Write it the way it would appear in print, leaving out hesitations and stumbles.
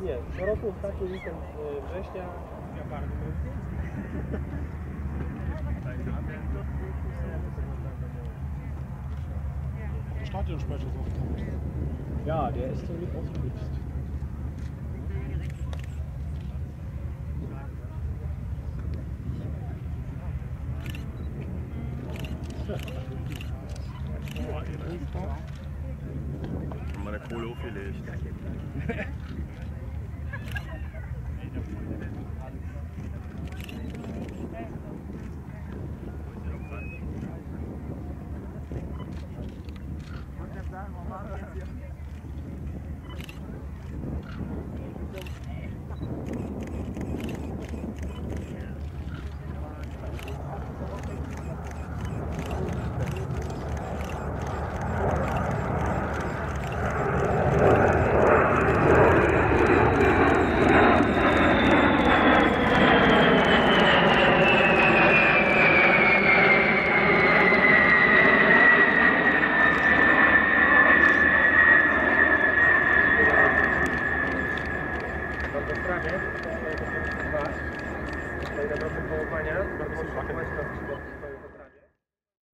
Nie, co roku ostatni weekend września. Ja bardzo Der Stadionsprecher ist aufgetaucht. Ja, der ist so mit ausgerutscht. Meine Kohle aufgelegt. Tutaj na drobnych połowaniach, bardzo mocno